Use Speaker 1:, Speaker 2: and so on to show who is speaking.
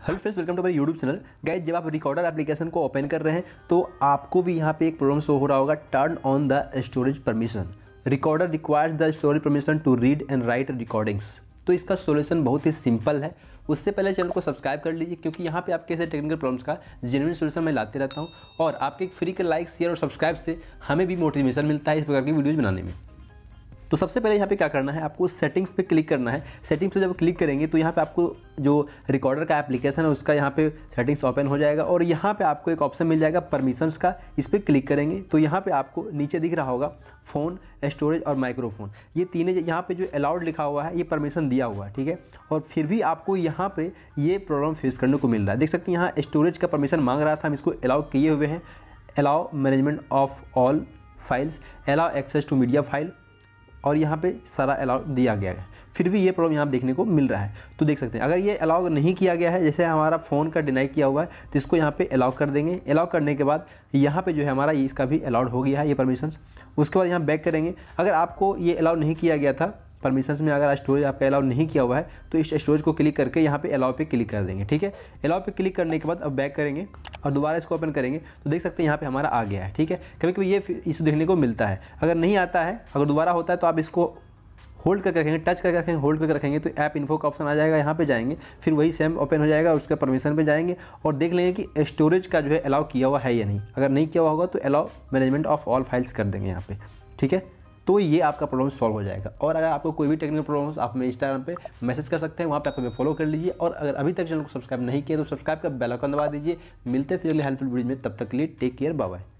Speaker 1: Hello friends, welcome to मेरे YouTube channel. Guys, जब आप रिकॉर्डर एप्लीकेशन को ओपन कर रहे हैं तो आपको भी यहाँ पे एक प्रॉब्लम शो हो रहा होगा, turn on the storage permission. Recorder requires the storage permission to read and write recordings. तो इसका सोल्यूशन बहुत ही सिंपल है। उससे पहले चैनल को सब्सक्राइब कर लीजिए, क्योंकि यहाँ पे आपके ऐसे टेक्निकल प्रॉब्लम्स का जेन्युइन सोल्यूशन मैं लाते रहता हूँ और आपके एक फ्री के लाइक, शेयर और सब्सक्राइब से हमें भी मोटिवेशन मिलता है इस प्रकार की वीडियोज़ बनाने में। तो सबसे पहले यहाँ पे क्या करना है, आपको सेटिंग्स पे क्लिक करना है। सेटिंग्स पे जब क्लिक करेंगे तो यहाँ पे आपको जो रिकॉर्डर का एप्लीकेशन है उसका यहाँ पे सेटिंग्स ओपन हो जाएगा और यहाँ पे आपको एक ऑप्शन मिल जाएगा परमिशंस का। इस पर क्लिक करेंगे तो यहाँ पे आपको नीचे दिख रहा होगा फ़ोन, स्टोरेज और माइक्रोफोन। ये तीनों यहाँ पे जो अलाउड लिखा हुआ है ये परमिशन दिया हुआ है, ठीक है। और फिर भी आपको यहाँ पे ये प्रॉब्लम फेस करने को मिल रहा है। देख सकते हैं यहाँ स्टोरेज का परमिशन मांग रहा था, हम इसको अलाउ किए हुए हैं। Allow management of all files, allow access to media file, और यहाँ पे सारा अलाउ दिया गया है। फिर भी ये प्रॉब्लम यहाँ देखने को मिल रहा है। तो देख सकते हैं अगर ये अलाउ नहीं किया गया है, जैसे हमारा फ़ोन का डिनाई किया हुआ है, तो इसको यहाँ पे अलाउ कर देंगे। अलाउ करने के बाद यहाँ पे जो है हमारा इसका भी अलाउड हो गया है ये परमिशंस। उसके बाद यहाँ बैक करेंगे। अगर आपको ये अलाउ नहीं किया गया था परमिशंस में, अगर स्टोरेज आपका अलाउ नहीं किया हुआ है तो इस स्टोरेज को क्लिक करके यहाँ पे अलाउ पे क्लिक कर देंगे, ठीक है। अलाउ पे क्लिक करने के बाद अब बैक करेंगे और दोबारा इसको ओपन करेंगे तो देख सकते हैं यहाँ पे हमारा आ गया है, ठीक है। कभी कभी ये इशू देखने को मिलता है। अगर नहीं आता है, अगर दोबारा होता है तो आप इसको होल्ड करके रखेंगे, टच करके रखेंगे, होल्ड करके रखेंगे तो ऐप इन्फो का ऑप्शन आ जाएगा। यहाँ पे जाएंगे, फिर वही सेम ओपन हो जाएगा, उसका परमिशन पे जाएंगे और देख लेंगे कि स्टोरेज का जो है अलाउ किया हुआ है या नहीं। अगर नहीं किया हुआ होगा तो allow management of all files कर देंगे यहाँ पे, ठीक है। तो ये आपका प्रॉब्लम सॉल्व हो जाएगा। और अगर आपको कोई भी टेक्निकल प्रॉब्लम आप हमें इंस्टाग्राम पे मैसेज कर सकते हैं, वहाँ पे आप हमें फॉलो कर लीजिए। और अगर अभी तक चैनल को सब्सक्राइब नहीं किया तो सब्सक्राइब का बेल आइकन दबा दीजिए। मिलते हैं फिर अगले हेल्पफुल वीडियो में, तब तक के लिए टेक केयर, बाय बाय।